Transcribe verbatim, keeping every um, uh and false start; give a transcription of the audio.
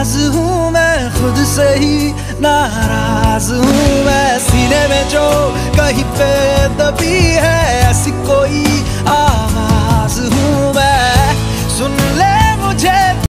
राज हूँ मैं खुद से ही नाराज हूँ मैं, सीने में जो कहीं पे दबी है